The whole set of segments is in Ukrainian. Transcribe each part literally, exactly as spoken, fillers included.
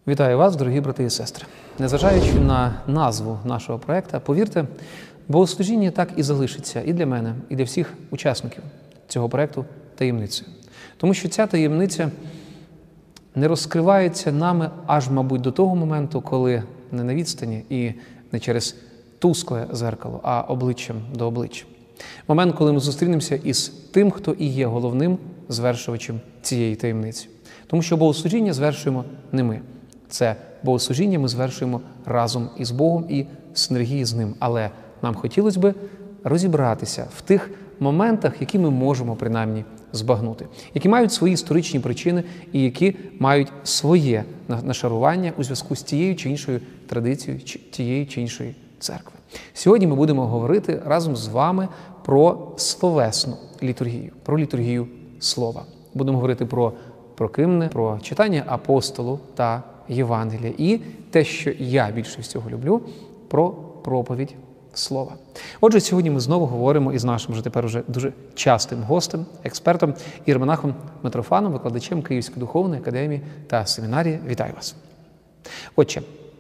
Вітаю вас, дорогі брати і сестри. Незважаючи на назву нашого проєкту, повірте, богослужіння так і залишиться і для мене, і для всіх учасників цього проєкту таємницею. Тому що ця таємниця не розкривається нами аж, мабуть, до того моменту, коли не на відстані і не через тускле зеркало, а обличчям до обличчя. Момент, коли ми зустрінемося із тим, хто і є головним звершувачем цієї таємниці. Тому що богослужіння звершуємо не ми. Це богослужіння ми звершуємо разом із Богом і в синергії з Ним. Але нам хотілося б розібратися в тих моментах, які ми можемо принаймні збагнути, які мають свої історичні причини і які мають своє нашарування у зв'язку з тією чи іншою традицією, чи тієї чи іншої церкви. Сьогодні ми будемо говорити разом з вами про словесну літургію, про літургію слова. Будемо говорити про прокимне, про читання апостолу та Євангелія і те, що я більше всього люблю, про проповідь слова. Отже, сьогодні ми знову говоримо із нашим вже тепер уже дуже частим гостем, експертом, іеромонахом Митрофаном, викладачем Київської духовної академії та семінарії. Вітаю вас. Отже,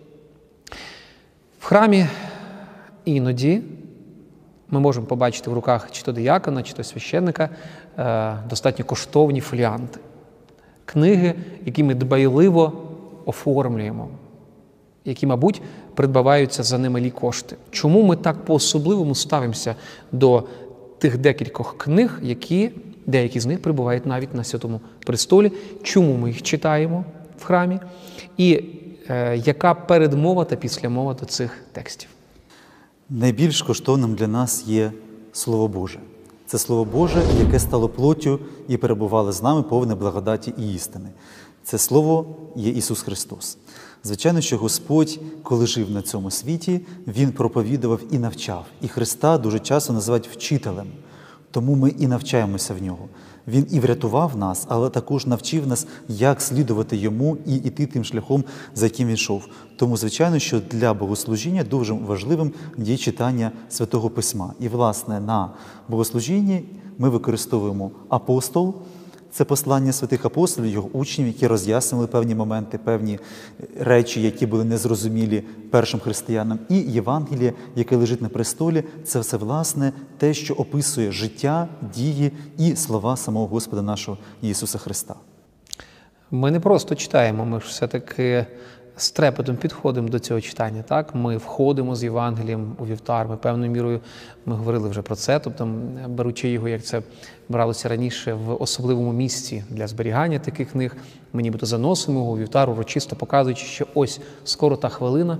в храмі іноді ми можемо побачити в руках чи то диякона, чи то священника достатньо коштовні фоліанти. Книги, які ми дбайливо оформлюємо, які, мабуть, придбаваються за немалі кошти. Чому ми так по-особливому ставимося до тих декількох книг, які, деякі з них перебувають навіть на Святому Престолі? Чому ми їх читаємо в храмі? І е, яка передмова та післямова до цих текстів? Найбільш коштовним для нас є Слово Боже. Це Слово Боже, яке стало плоттю і перебувало з нами повне благодаті і істини. Це Слово є Ісус Христос. Звичайно, що Господь, коли жив на цьому світі, Він проповідував і навчав. І Христа дуже часто називають вчителем. Тому ми і навчаємося в Нього. Він і врятував нас, але також навчив нас, як слідувати Йому і йти тим шляхом, за яким Він йшов. Тому, звичайно, що для богослужіння дуже важливим є читання Святого Письма. І, власне, на богослужінні ми використовуємо апостол, це послання святих апостолів, його учнів, які роз'яснили певні моменти, певні речі, які були незрозумілі першим християнам. І Євангеліє, яке лежить на престолі, це все, власне, те, що описує життя, дії і слова самого Господа нашого Ісуса Христа. Ми не просто читаємо, ми ж все-таки з трепетом підходимо до цього читання. Так? Ми входимо з Євангелієм у вівтар, ми певною мірою, ми говорили вже про це, тобто беручи його, як це бралося раніше, в особливому місці для зберігання таких книг, ми нібито заносимо його у вівтар, урочисто показуючи, що ось скоро та хвилина,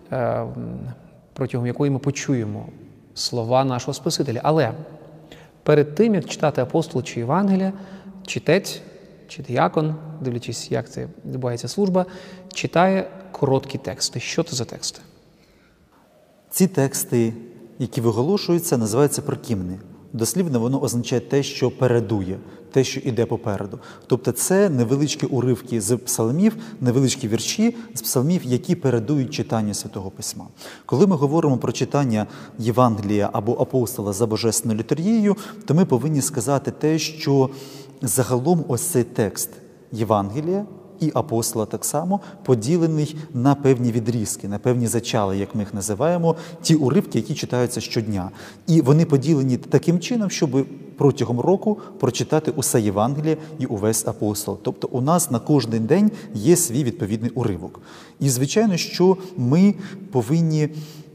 протягом якої ми почуємо слова нашого Спасителя. Але перед тим, як читати апостол чи Євангелія, читець чи диякон, дивлячись, як це відбувається служба, читає короткі тексти. Що це за тексти? Ці тексти, які виголошуються, називаються прокімні. Дослівно воно означає те, що передує, те, що іде попереду. Тобто це невеличкі уривки з псалмів, невеличкі вірші з псалмів, які передують читанню Святого Письма. Коли ми говоримо про читання Євангелія або апостола за божественною літургією, то ми повинні сказати те, що загалом ось цей текст Євангелія і апостола так само поділений на певні відрізки, на певні зачали, як ми їх називаємо, ті уривки, які читаються щодня. І вони поділені таким чином, щоб протягом року прочитати усе Євангеліє і увесь апостол. Тобто у нас на кожен день є свій відповідний уривок. І, звичайно, що ми повинні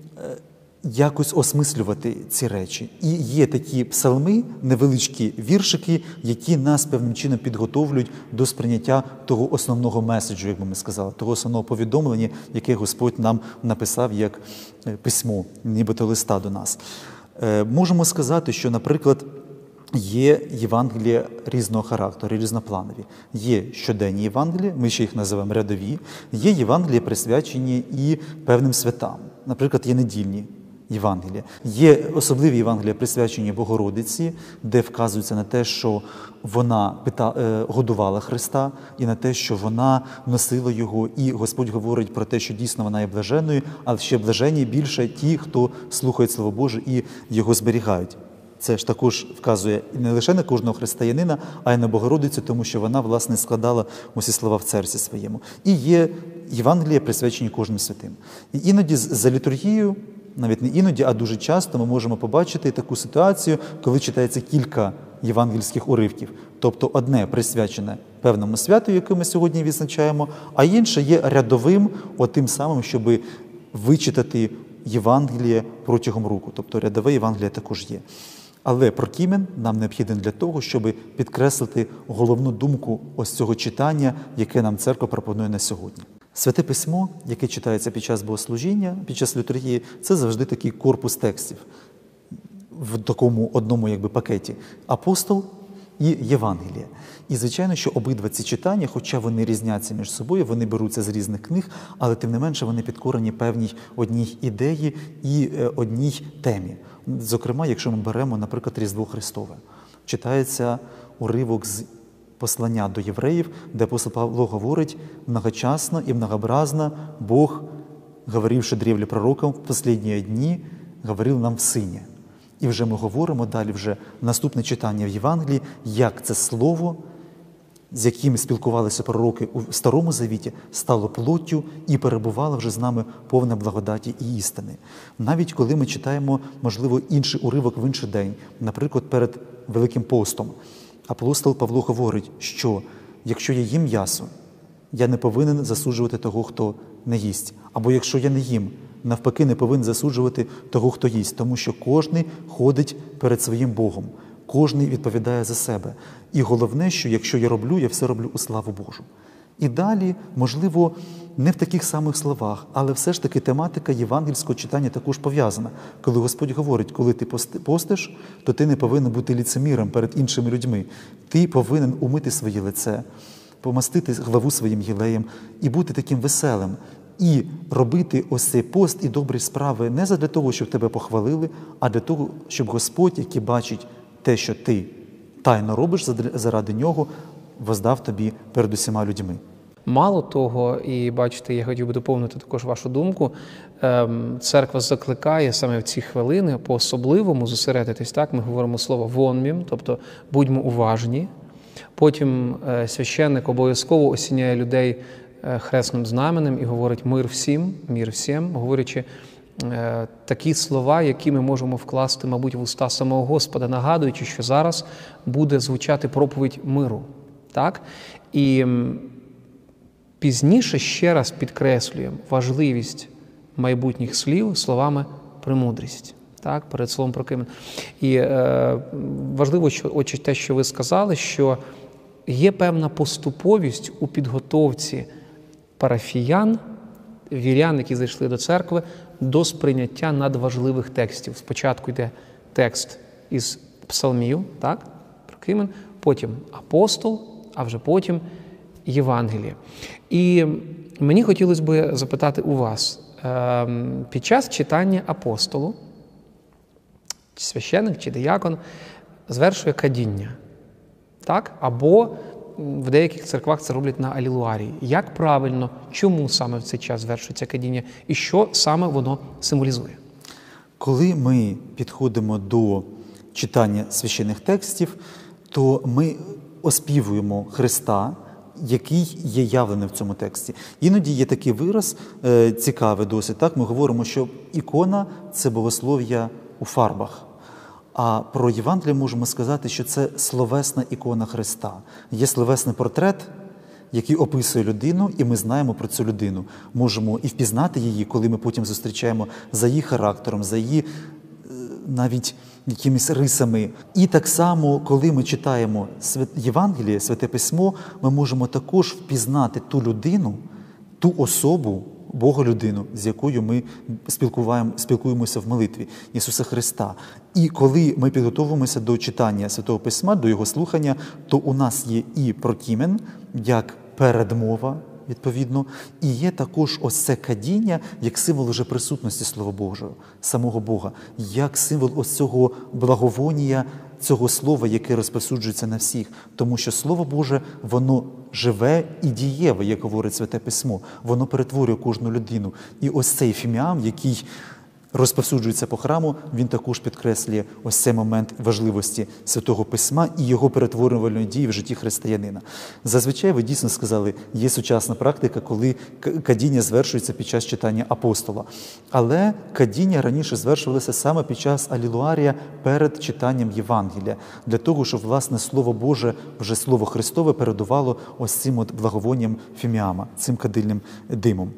якось осмислювати ці речі. І є такі псалми, невеличкі віршики, які нас певним чином підготовлюють до сприйняття того основного меседжу, як би ми сказали, того основного повідомлення, яке Господь нам написав як письмо, нібито листа до нас. Е, можемо сказати, що, наприклад, є Євангелія різного характеру, різнопланові. Є щоденні Євангелії, ми ще їх називаємо рядові. Є Євангелії, присвячені і певним святам. Наприклад, є недільні Євангелія. Є особливі Євангелія, присвячені Богородиці, де вказується на те, що вона пита, е, годувала Христа, і на те, що вона носила Його, і Господь говорить про те, що дійсно вона є блаженною, але ще блаженні більше ті, хто слухають Слово Боже і Його зберігають. Це ж також вказує не лише на кожного християнина, а й на Богородицю, тому що вона, власне, складала усі слова в серці своєму. І є Євангелія, присвячені кожним святим. І іноді за літургією, навіть не іноді, а дуже часто ми можемо побачити таку ситуацію, коли читається кілька євангельських уривків. Тобто одне присвячене певному святу, яке ми сьогодні відзначаємо, а інше є рядовим, отим самим, щоб вичитати Євангеліє протягом року. Тобто рядове Євангеліє також є. Але прокімен нам необхіден для того, щоб підкреслити головну думку ось цього читання, яке нам церква пропонує на сьогодні. Святе письмо, яке читається під час богослужіння, під час літургії, це завжди такий корпус текстів в такому одному якби пакеті. Апостол і Євангелія. І, звичайно, що обидва ці читання, хоча вони різняться між собою, вони беруться з різних книг, але тим не менше вони підкорені певній одній ідеї і одній темі. Зокрема, якщо ми беремо, наприклад, Різдво Христове. Читається уривок з послання до євреїв, де апостол Павло говорить: «Многочасно і многообразно Бог, говоривши древле пророкам в последние дні, говорив нам в Сині». І вже ми говоримо далі, вже наступне читання в Євангелії, як це слово, з яким спілкувалися пророки у Старому Завіті, стало плоттю і перебувало вже з нами повне благодаті і істини. Навіть коли ми читаємо, можливо, інший уривок в інший день, наприклад, перед Великим постом, апостол Павло говорить, що якщо я їм м'ясо, я не повинен засуджувати того, хто не їсть. Або якщо я не їм, навпаки, не повинен засуджувати того, хто їсть. Тому що кожний ходить перед своїм Богом. Кожний відповідає за себе. І головне, що якщо я роблю, я все роблю у славу Божу. І далі, можливо, не в таких самих словах, але все ж таки тематика євангельського читання також пов'язана. Коли Господь говорить, коли ти постиш, то ти не повинен бути ліцеміром перед іншими людьми. Ти повинен умити своє лице, помастити главу своїм єлеєм і бути таким веселим. І робити ось цей пост і добрі справи не задля того, щоб тебе похвалили, а для того, щоб Господь, який бачить те, що ти тайно робиш заради Нього, воздав тобі перед усіма людьми. Мало того, і бачите, я хотів би доповнити також вашу думку, церква закликає саме в ці хвилини по-особливому зосередитись, так, ми говоримо слово «вонмім», тобто будьмо уважні. Потім священник обов'язково осіняє людей хресним знаменем і говорить «мир всім», «мир всім», говорячи е, такі слова, які ми можемо вкласти, мабуть, в уста самого Господа, нагадуючи, що зараз буде звучати проповідь миру. Так? І м, пізніше ще раз підкреслюємо важливість майбутніх слів словами «премудрість». Так, перед словом прокимен. І е, важливо, що, очі, те, що ви сказали, що є певна поступовість у підготовці парафіян, вірян, які зайшли до церкви, до сприйняття надважливих текстів. Спочатку йде текст із псалмів, так, прокимен, потім апостол, а вже потім Євангеліє. І мені хотілося б запитати у вас, під час читання апостолу, чи священик, чи диякон звершує кадіння, так, або в деяких церквах це роблять на алілуарії. Як правильно, чому саме в цей час звершується кадіння і що саме воно символізує? Коли ми підходимо до читання священних текстів, то ми оспівуємо Христа, який є явлений в цьому тексті. Іноді є такий вираз, е, цікавий досить, так? Ми говоримо, що ікона – це богослов'я у фарбах. А про Євангеліє можемо сказати, що це словесна ікона Христа. Є словесний портрет, який описує людину, і ми знаємо про цю людину. Можемо і впізнати її, коли ми потім зустрічаємо за її характером, за її навіть якимись рисами. І так само, коли ми читаємо Євангеліє, Святе Письмо, ми можемо також впізнати ту людину, ту особу, Бога-людину, з якою ми спілкуємося в молитві, Ісуса Христа. І коли ми підготовимося до читання Святого Письма, до його слухання, то у нас є і прокімен, як передмова, відповідно, і є також ось це кадіння, як символ вже присутності Слова Божого, самого Бога, як символ ось цього благовонія, цього слова, яке розповсюджується на всіх. Тому що Слово Боже, воно живе і дієве, як говорить Святе Письмо. Воно перетворює кожну людину. І ось цей фіміам, який розповсюджується по храму, він також підкреслює ось цей момент важливості Святого Письма і його перетворювальної дії в житті християнина. Зазвичай, ви дійсно сказали, є сучасна практика, коли кадіння звершується під час читання апостола. Але кадіння раніше звершувалося саме під час алілуарія перед читанням Євангелія, для того, щоб, власне, Слово Боже, вже Слово Христове передувало ось цим от благовонням фіміама, цим кадильним димом.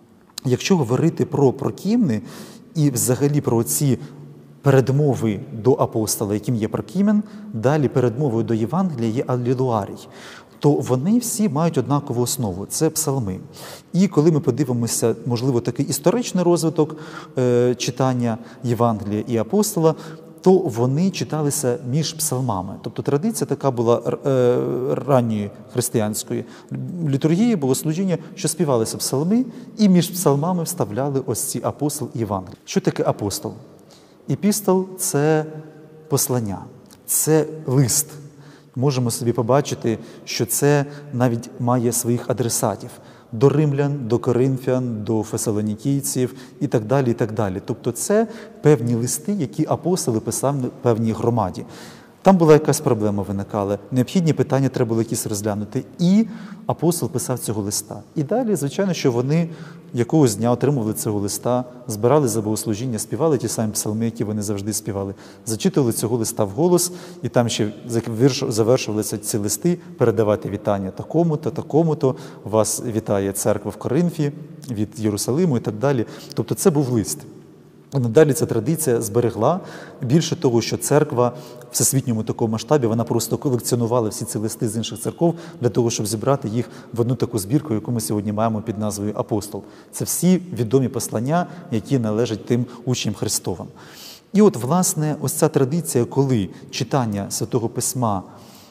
Якщо говорити про прокімни і взагалі про ці передмови до апостола, яким є прокімен, далі передмовою до Євангелія є алілуарій, то вони всі мають однакову основу – це псалми. І коли ми подивимося, можливо, такий історичний розвиток е, читання Євангелія і апостола, то вони читалися між псалмами. Тобто традиція така була е, ранньої християнської літургії, богослужіння, що співалися псалми, і між псалмами вставляли ось ці апостол і Євангелій. Що таке апостол? Епістол – це послання, це лист. Можемо собі побачити, що це навіть має своїх адресатів – до римлян, до коринфян, до фесалонікійців і так далі, і так далі. Тобто це певні листи, які апостоли писали певній громаді. Там була якась проблема виникала, необхідні питання треба було якісь розглянути, і апостол писав цього листа. І далі, звичайно, що вони якогось дня отримували цього листа, збирали за богослужіння, співали ті самі псалми, які вони завжди співали, зачитували цього листа вголос, і там ще завершувалися ці листи, передавати вітання такому-то, такому-то, вас вітає церква в Коринфі, від Єрусалиму і так далі. Тобто це був лист. І надалі ця традиція зберегла. Більше того, що церква в всесвітньому такому масштабі, вона просто колекціонувала всі ці листи з інших церков для того, щоб зібрати їх в одну таку збірку, яку ми сьогодні маємо під назвою «Апостол». Це всі відомі послання, які належать тим учням Христовим. І от, власне, ось ця традиція, коли читання Святого Письма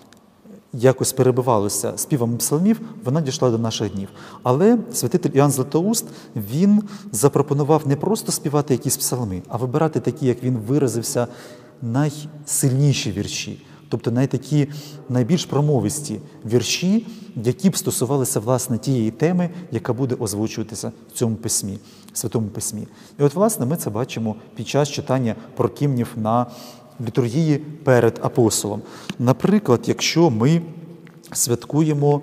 якось перебивалося співами псалмів, вона дійшла до наших днів. Але святитель Іоанн Златоуст, він запропонував не просто співати якісь псалми, а вибирати такі, як він виразився, найсильніші вірші, тобто найтакі, найбільш промовисті вірші, які б стосувалися, власне, тієї теми, яка буде озвучуватися в цьому письмі, в Святому Письмі. І от, власне, ми це бачимо під час читання прокімнів на літургії перед апостолом. Наприклад, якщо ми святкуємо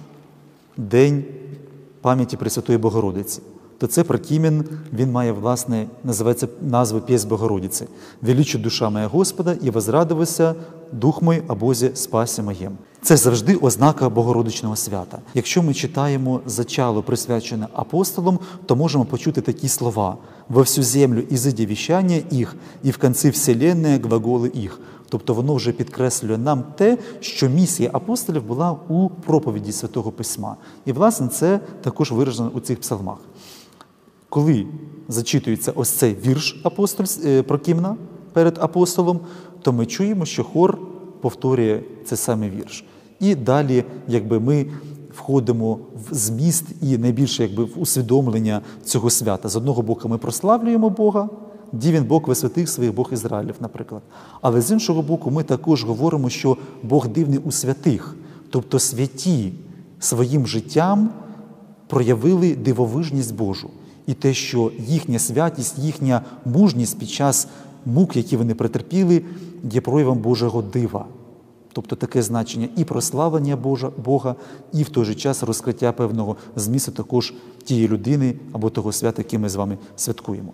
День пам'яті Пресвятої Богородиці, то це прокімен, він має, власне, називається назву «Пєснь Богородиці». «Величу душа моя Господа, і возрадувався дух мой о Бозі спасі моєм». Це завжди ознака Богородичного свята. Якщо ми читаємо зачало, присвячене апостолам, то можемо почути такі слова: «Во всю землю изыдя віщання їх, і в конці вселенної глаголи їх». Тобто воно вже підкреслює нам те, що місія апостолів була у проповіді Святого Письма. І, власне, це також виражено у цих псалмах. Коли зачитується ось цей вірш апостоль, прокімна перед апостолом, то ми чуємо, що хор повторює цей самий вірш. І далі, якби, ми входимо в зміст і найбільше, якби, в усвідомлення цього свята. З одного боку ми прославлюємо Бога, дівін Бог во святих своїх, Бог Ізраїлів, наприклад. Але з іншого боку ми також говоримо, що Бог дивний у святих, тобто святі своїм життям проявили дивовижність Божу. І те, що їхня святість, їхня мужність під час мук, які вони претерпіли, є проявом Божого дива. Тобто таке значення і прославлення Божа, Бога, і в той же час розкриття певного змісту також тієї людини або того свята, яке ми з вами святкуємо.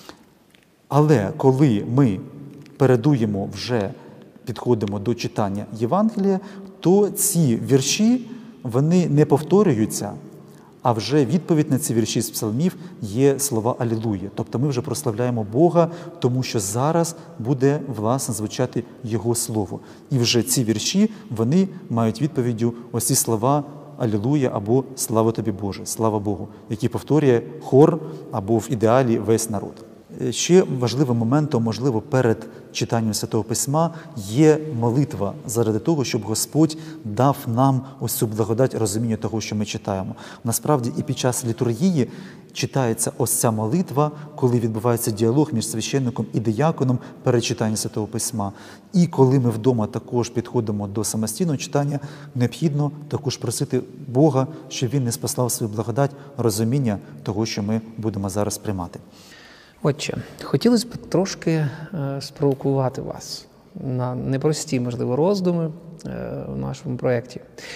Але коли ми передуємо, вже підходимо до читання Євангелія, то ці вірші, вони не повторюються, а вже відповідь на ці вірші з псалмів є слова «Алілуя». Тобто ми вже прославляємо Бога, тому що зараз буде, власне, звучати Його Слово. І вже ці вірші, вони мають відповіддю ось ці слова «Алілуя» або «Слава тобі, Боже», «Слава Богу», які повторює хор або в ідеалі весь народ. Ще важливим моментом, можливо, перед читанням Святого Письма є молитва заради того, щоб Господь дав нам ось цю благодать розуміння того, що ми читаємо. Насправді і під час літургії читається ось ця молитва, коли відбувається діалог між священником і дияконом перед читанням Святого Письма. І коли ми вдома також підходимо до самостійного читання, необхідно також просити Бога, щоб Він не спаслав свою благодать розуміння того, що ми будемо зараз приймати. Отже, хотілося б трошки е, спровокувати вас на непрості, можливо, роздуми е, в нашому проєкті.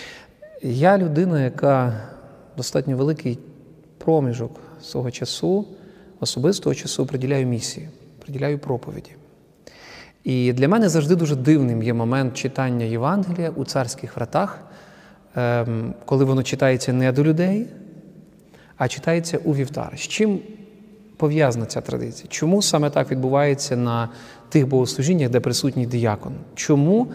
Я людина, яка достатньо великий проміжок свого часу, особистого часу приділяю місії, приділяю проповіді. І для мене завжди дуже дивним є момент читання Євангелія у царських вратах, е, коли воно читається не до людей, а читається у вівтар. З чим пов'язана ця традиція? Чому саме так відбувається на тих богослужіннях, де присутній диякон? Чому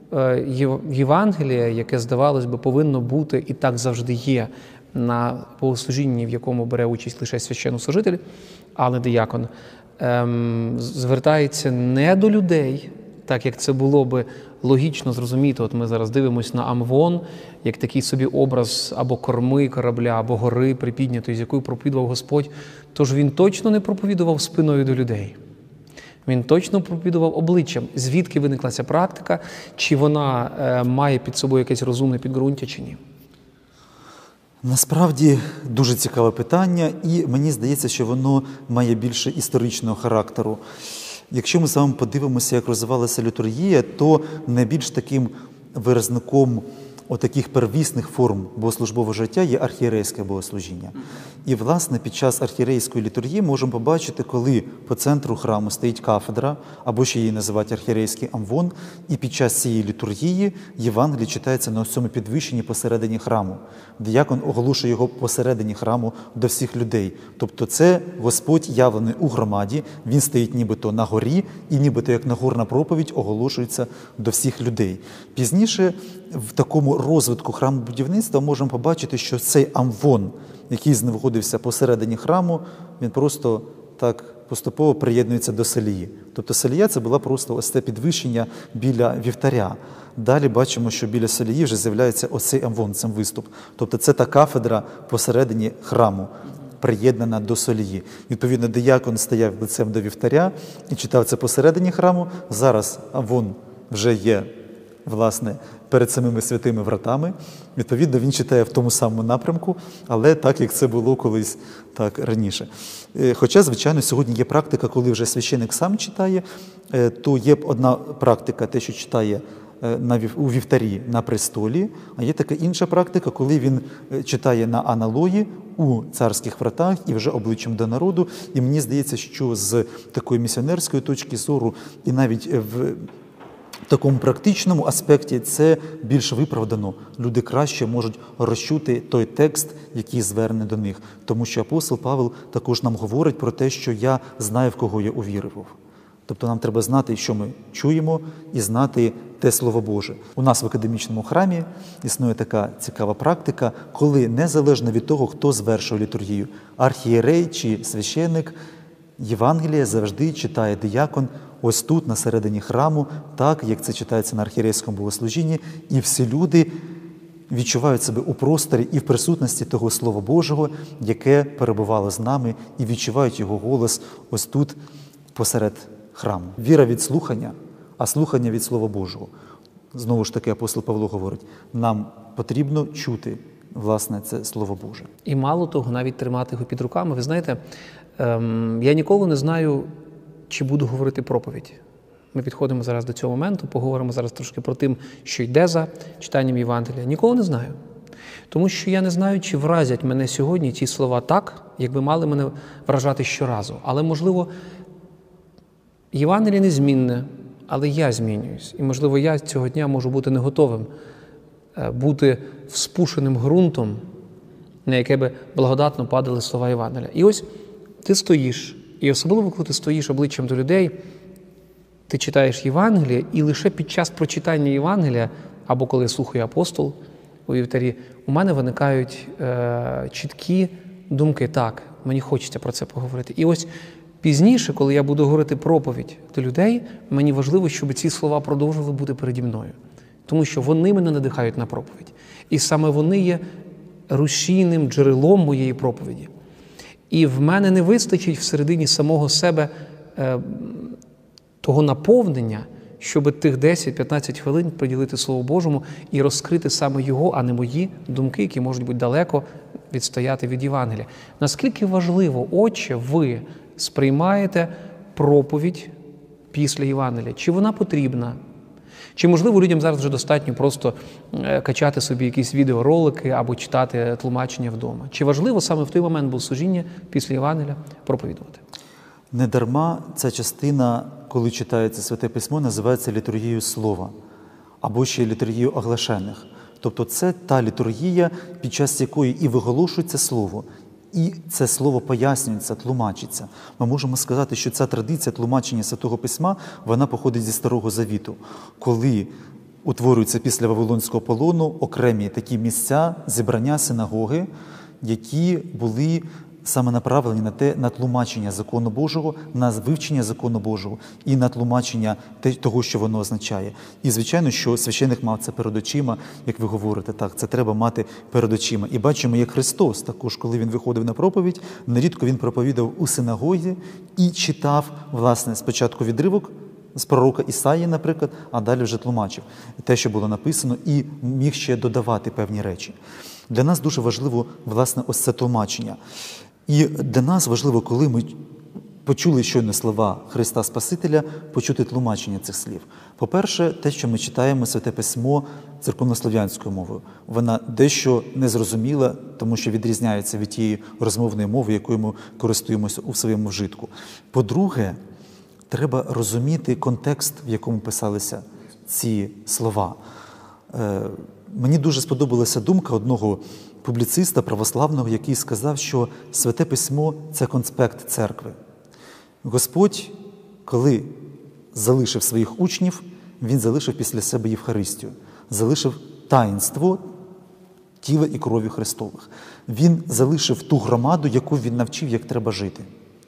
Євангеліє, яке, здавалось би, повинно бути і так завжди є на богослужінні, в якому бере участь лише священнослужитель, а не диякон, ем, звертається не до людей, так як це було би логічно зрозуміти. От ми зараз дивимося на Амвон, як такий собі образ або корми корабля, або гори припіднятої, з якою проповідував Господь. Тож він точно не проповідував спиною до людей. Він точно проповідував обличчям. Звідки виникла ця практика? Чи вона е, має під собою якесь розумне підґрунтя, чи ні? Насправді дуже цікаве питання, і мені здається, що воно має більше історичного характеру. Якщо ми з вами подивимося, як розвивалася літургія, то найбільш таким виразником отаких первісних форм богослужбового життя є архієрейське богослужіння. І, власне, під час архієрейської літургії можемо побачити, коли по центру храму стоїть кафедра, або ще її називають архієрейський амвон, і під час цієї літургії Євангеліє читається на цьому підвищенні посередині храму. Діякон оголошує його посередині храму до всіх людей. Тобто це Господь явлений у громаді, він стоїть нібито на горі, і нібито як нагорна проповідь оголошується до всіх людей. Пізніше в такому розвитку храмобудівництва можемо побачити, що цей амвон, який знаходився посередині храму, він просто так поступово приєднується до селії. Тобто селія – це була просто ось це підвищення біля вівтаря. Далі бачимо, що біля селії вже з'являється оцей амвон, цей виступ. Тобто це та кафедра посередині храму, приєднана до солії. Відповідно, диякон стояв лицем до вівтаря і читав це посередині храму. Зараз амвон вже є, власне, перед самими святими вратами. Відповідно, він читає в тому самому напрямку, але так, як це було колись так раніше. Хоча, звичайно, сьогодні є практика, коли вже священик сам читає, то є одна практика, те, що читає у вівтарі на престолі, а є така інша практика, коли він читає на аналої у царських вратах і вже обличчям до народу. І мені здається, що з такої місіонерської точки зору і навіть в В такому практичному аспекті це більш виправдано. Люди краще можуть розчути той текст, який звернений до них. Тому що апостол Павел також нам говорить про те, що я знаю, в кого я увірував. Тобто нам треба знати, що ми чуємо, і знати те Слово Боже. У нас в академічному храмі існує така цікава практика, коли незалежно від того, хто звершує літургію, архієрей чи священник, Євангеліє завжди читає диякон ось тут, на середині храму, так, як це читається на архієрейському богослужінні, і всі люди відчувають себе у просторі і в присутності того Слова Божого, яке перебувало з нами, і відчувають його голос ось тут, посеред храму. Віра від слухання, а слухання від Слова Божого. Знову ж таки, апостол Павло говорить, нам потрібно чути, власне, це Слово Боже. І мало того, навіть тримати його під руками. Ви знаєте, ем, я ніколи не знаю, чи буду говорити проповідь. Ми підходимо зараз до цього моменту, поговоримо зараз трошки про тим, що йде за читанням Євангелія. Ніколи не знаю. Тому що я не знаю, чи вразять мене сьогодні ті слова так, якби мали мене вражати щоразу. Але, можливо, Євангеліє незмінне, але я змінююсь. І, можливо, я цього дня можу бути не готовим, бути вспушеним ґрунтом, на яке би благодатно падали слова Євангелія. І ось ти стоїш, і особливо, коли ти стоїш обличчям до людей, ти читаєш Євангеліє, і лише під час прочитання Євангелія, або коли я слухаю апостол у вівтарі, у мене виникають е, чіткі думки, так, мені хочеться про це поговорити. І ось пізніше, коли я буду говорити проповідь до людей, мені важливо, щоб ці слова продовжували бути переді мною. Тому що вони мене надихають на проповідь. І саме вони є рушійним джерелом моєї проповіді. І в мене не вистачить всередині самого себе е, того наповнення, щоб тих десять-п'ятнадцять хвилин приділити Слову Божому і розкрити саме його, а не мої думки, які можуть бути далеко відстояти від Євангелія. Наскільки важливо, Отче, ви сприймаєте проповідь після Євангелія? Чи вона потрібна? Чи, можливо, людям зараз вже достатньо просто качати собі якісь відеоролики або читати тлумачення вдома? Чи важливо саме в той момент богослужіння після Євангелія проповідувати? Недарма ця частина, коли читається Святе Письмо, називається літургією слова або ще літургією оглашених. Тобто це та літургія, під час якої і виголошується слово, і це слово пояснюється, тлумачиться. Ми можемо сказати, що ця традиція тлумачення Святого Письма, вона походить зі Старого Завіту, коли утворюються після Вавилонського полону окремі такі місця, зібрання, синагоги, які були саме направлені на те, на тлумачення закону Божого, на вивчення закону Божого і на тлумачення того, що воно означає. І, звичайно, що священик мав це перед очима, як ви говорите, так, це треба мати перед очима. І бачимо, як Христос також, коли Він виходив на проповідь, нерідко Він проповідав у синагозі і читав, власне, спочатку відривок з пророка Ісаї, наприклад, а далі вже тлумачив те, що було написано, і міг ще додавати певні речі. Для нас дуже важливо, власне, ось це тлумачення. І для нас важливо, коли ми почули щойно слова Христа Спасителя, почути тлумачення цих слів. По-перше, те, що ми читаємо Святе Письмо церковнослов'янською мовою. Вона дещо незрозуміла, тому що відрізняється від тієї розмовної мови, якою ми користуємося у своєму вжитку. По-друге, треба розуміти контекст, в якому писалися ці слова. Е, мені дуже сподобалася думка одного публіциста православного, який сказав, що Святе Письмо – це конспект церкви. Господь, коли залишив своїх учнів, Він залишив після себе Євхаристію, залишив таїнство тіла і крові Христових. Він залишив ту громаду, яку Він навчив, як треба жити.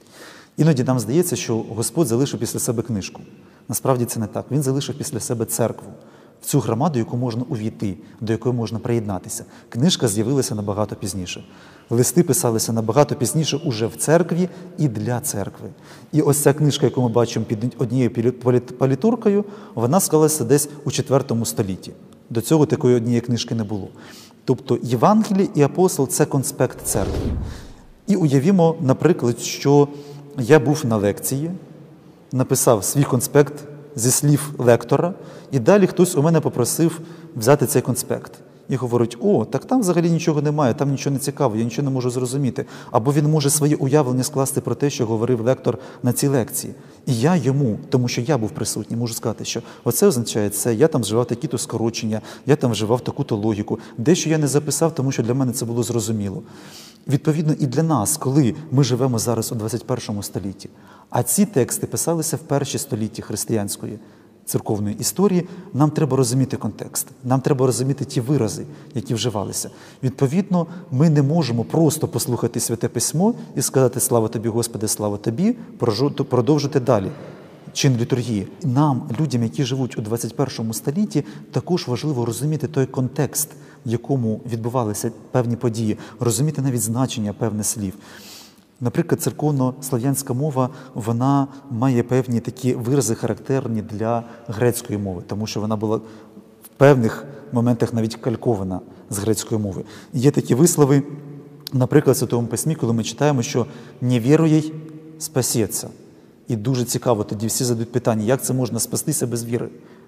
Іноді нам здається, що Господь залишив після себе книжку. Насправді це не так. Він залишив після себе церкву, в цю громаду, яку можна увійти, до якої можна приєднатися. Книжка з'явилася набагато пізніше. Листи писалися набагато пізніше уже в церкві і для церкви. І ось ця книжка, яку ми бачимо під однією палітуркою, вона склалася десь у четвертому столітті. До цього такої однієї книжки не було. Тобто Євангеліє і апостол – це конспект церкви. І уявімо, наприклад, що я був на лекції, написав свій конспект зі слів лектора, і далі хтось у мене попросив взяти цей конспект. І говорить: о, так там взагалі нічого немає, там нічого не цікаво, я нічого не можу зрозуміти. Або він може своє уявлення скласти про те, що говорив лектор на цій лекції. І я йому, тому що я був присутній, можу сказати, що оце означає це, я там вживав такі-то скорочення, я там вживав таку-то логіку. Дещо я не записав, тому що для мене це було зрозуміло. Відповідно, і для нас, коли ми живемо зараз у двадцять першому столітті, а ці тексти писалися в перші столітті християнської церковної історії, нам треба розуміти контекст, нам треба розуміти ті вирази, які вживалися. Відповідно, ми не можемо просто послухати Святе Письмо і сказати «Слава тобі, Господи, слава тобі», продовжити далі чин літургії. Нам, людям, які живуть у двадцять першому столітті, також важливо розуміти той контекст, в якому відбувалися певні події, розуміти навіть значення певних слів. Наприклад, церковно-слав'янська мова, вона має певні такі вирази, характерні для грецької мови, тому що вона була в певних моментах навіть калькована з грецької мови. Є такі вислови, наприклад, в Святому Письмі, коли ми читаємо, що «не віруєй спасеться». І дуже цікаво, тоді всі задають питання, як це можна спастися без віри?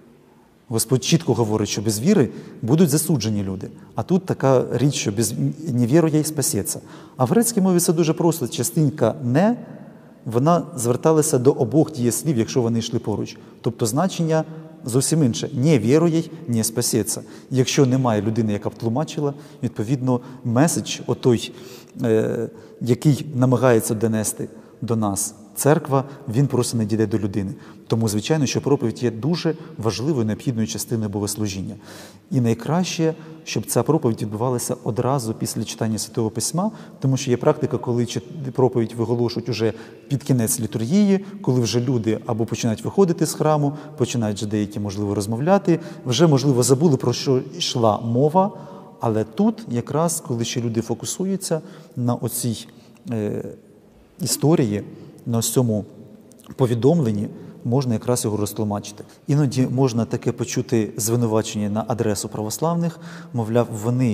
Господь чітко говорить, що без віри будуть засуджені люди. А тут така річ, що без «не вірує» спасеться. А в грецькій мові це дуже просто. Частинка «не», вона зверталася до обох дієслів, якщо вони йшли поруч. Тобто значення зовсім інше. «Не вірує» – «не спасеться». Якщо немає людини, яка б тлумачила, відповідно, меседж, отой, е, який намагається донести до нас церква, він просто не дійде до людини. Тому, звичайно, що проповідь є дуже важливою, необхідною частиною богослужіння. І найкраще, щоб ця проповідь відбувалася одразу після читання Святого Письма, тому що є практика, коли проповідь виголошують уже під кінець літургії, коли вже люди або починають виходити з храму, починають вже деякі, можливо, розмовляти, вже, можливо, забули, про що йшла мова, але тут якраз, коли ще люди фокусуються на оцій е, історії, на ось цьому повідомленні, можна якраз його розтлумачити. Іноді можна таке почути звинувачення на адресу православних, мовляв, вони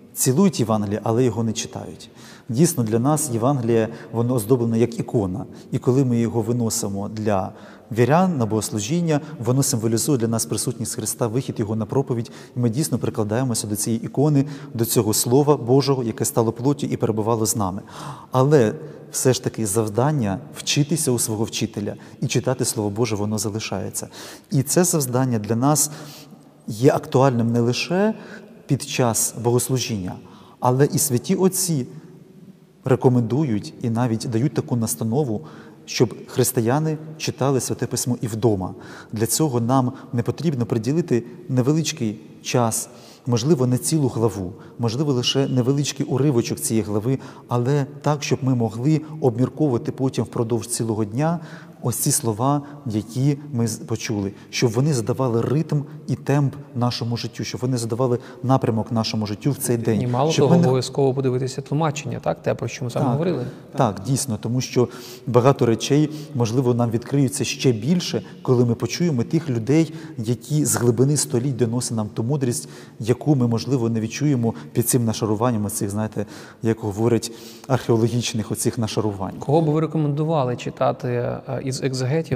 цілують Євангеліє, але його не читають. Дійсно, для нас Євангеліє, воно оздоблене як ікона. І коли ми його виносимо для вірян на богослужіння, воно символізує для нас присутність Христа, вихід Його на проповідь. І ми дійсно прикладаємося до цієї ікони, до цього Слова Божого, яке стало плоттю і перебувало з нами. Але все ж таки завдання вчитися у свого вчителя і читати Слово Боже, воно залишається. І це завдання для нас є актуальним не лише під час богослужіння, але і святі отці рекомендують і навіть дають таку настанову, щоб християни читали Святе Письмо і вдома. Для цього нам не потрібно приділити невеличкий час, можливо, не цілу главу, можливо, лише невеличкий уривочок цієї глави, але так, щоб ми могли обмірковувати потім впродовж цілого дня ось ці слова, які ми почули, щоб вони задавали ритм і темп нашому життю, щоб вони задавали напрямок нашому життю в цей день. І мало щоб того, ми... обов'язково подивитися тлумачення, так? Те, про що ми саме так, говорили. Так, дійсно, тому що багато речей, можливо, нам відкриються ще більше, коли ми почуємо тих людей, які з глибини століть доносять нам ту мудрість, яку ми, можливо, не відчуємо під цим нашаруванням оцих, знаєте, як говорять, археологічних оцих нашарувань. Кого б ви рекомендували читати із екзегетів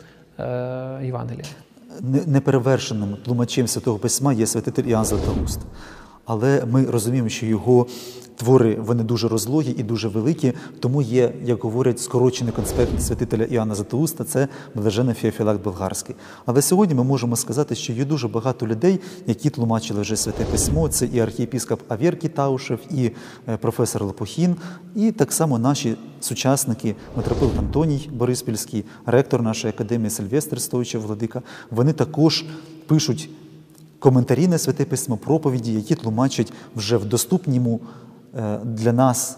е, Євангелія? Неперевершеним тлумачем Святого Письма є святитель Іоанн Златоуст. Але ми розуміємо, що його твори, вони дуже розлогі і дуже великі, тому є, як говорять, скорочений конспект святителя Іоанна Златоуста, це блаженний Феофілакт Болгарський. Але сьогодні ми можемо сказати, що є дуже багато людей, які тлумачили вже Святе Письмо. Це і архієпископ Аверкій Таушев, і професор Лопухін, і так само наші сучасники, митрополит Антоній Бориспільський, ректор нашої академії Сильвестр Стоїчев Владика, вони також пишуть коментарі на Святе Письмо, проповіді, які тлумачать вже в доступному для нас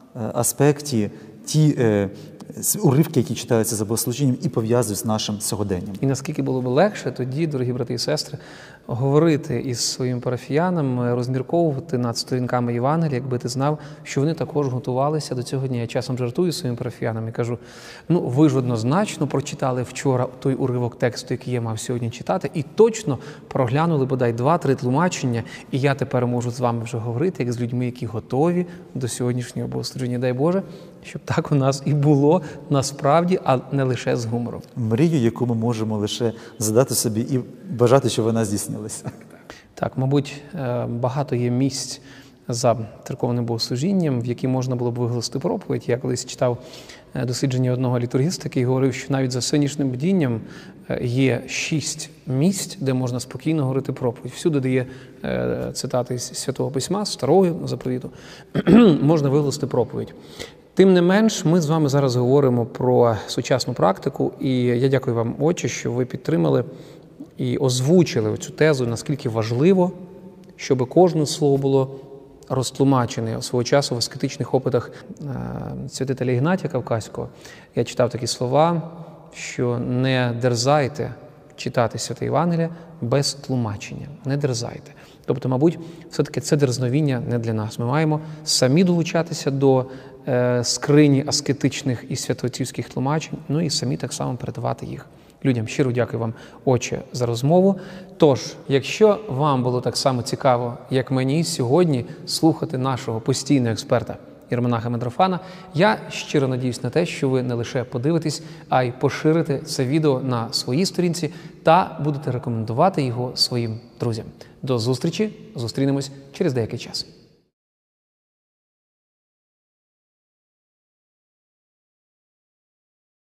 аспекті ті уривки, які читаються за богослужінням і пов'язують з нашим сьогоденням. І наскільки було б легше тоді, дорогі брати і сестри, говорити із своїм парафіянам, розмірковувати над сторінками Євангелія, якби ти знав, що вони також готувалися до цього дня. Я часом жартую своїм парафіянам і кажу, ну ви ж однозначно прочитали вчора той уривок тексту, який я мав сьогодні читати, і точно проглянули бодай два-три тлумачення, і я тепер можу з вами вже говорити, як з людьми, які готові до сьогоднішнього богослужіння. Дай Боже, щоб так у нас і було насправді, а не лише з гумором. Мрію, яку ми можемо лише задати собі і бажати, щоб вона здійснилася. Так, мабуть, багато є місць за церковним богослужінням, в які можна було б виголосити проповідь. Я колись читав дослідження одного літургіста, який говорив, що навіть за синішнім бдінням є шість місць, де можна спокійно говорити проповідь. Всюди, де є цитати з Святого Письма, Старого заповіту, можна виголосити проповідь. Тим не менш, ми з вами зараз говоримо про сучасну практику, і я дякую вам, отче, що ви підтримали і озвучили цю тезу, наскільки важливо, щоб кожне слово було розтлумачене. Свого часу в аскетичних опитах святителя Ігнатія Кавказького я читав такі слова, що не дерзайте читати Святе Євангеліє без тлумачення. Не дерзайте. Тобто, мабуть, все-таки це дерзновіння не для нас. Ми маємо самі долучатися до е, скрині аскетичних і святоотцівських тлумачень, ну і самі так само передавати їх людям. Щиро дякую вам, отче, за розмову. Тож, якщо вам було так само цікаво, як мені сьогодні, слухати нашого постійного експерта єромонаха Митрофана, я щиро надіюсь на те, що ви не лише подивитесь, а й поширите це відео на своїй сторінці та будете рекомендувати його своїм друзям. До зустрічі, зустрінемось через деякий час.